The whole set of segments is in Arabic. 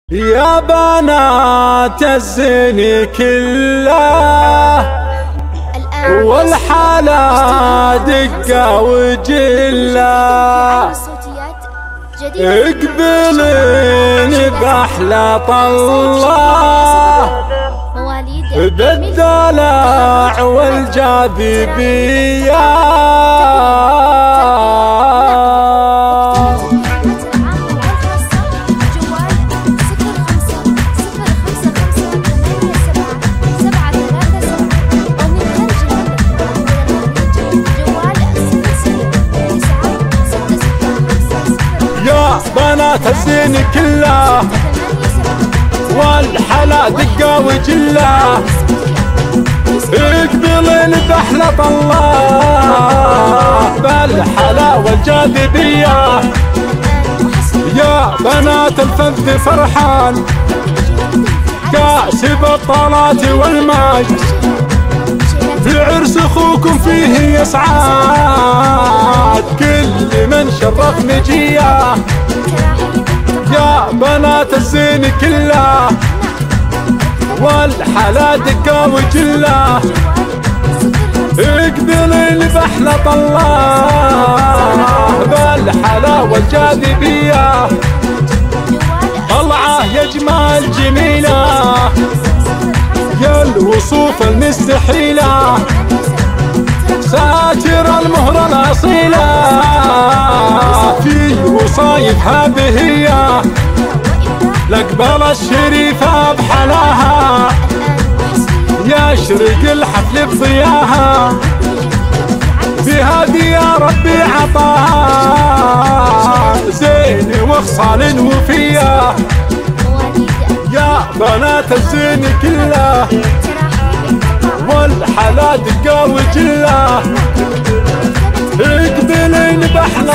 يا بنات الزين كله والحالة دقة وجلة، اقبلين بأحلى طلة بالدلع والجاذبية. بنات الزين كله والحلا دقة وجلة، اقبلين بأحلى الله بالحلا والجاذبية. يا بنات الفذ فرحان كاسب الطلات والمجد، في عرس اخوكم فيه يسعاد كل من شرف مجيه. يا بنات الزين كله والحلا دقة وجلة، اقبلين بأحلى الله بالحلا والجاذبية. طلعه يا جمال جميلة يا الوصوف المستحيلة، ساتر المهرة الأصيلة في وصايفها بهية، الأقبال الشريفة بحلاها يشرق الحفل بضياها، بهذه يا ربي عطاها زين وخصال وفية. يا بنات الزين كله والحلا دقة وجلة، اقبلين بأحلى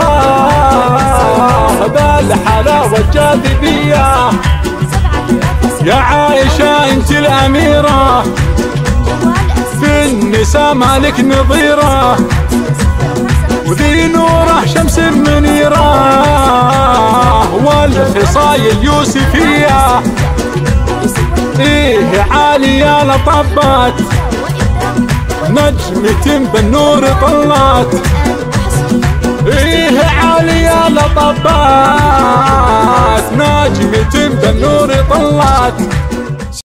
الله بالحلا والجاذبية. يا عائشة انت الأميرة في النساء مالك نظيرة، وذي نوره شمس منيرة والخصايل يوسفية. ايه عالية لطبات نجمة بالنور طلات، ايه عالية لطبات نجمة بالنور طلات.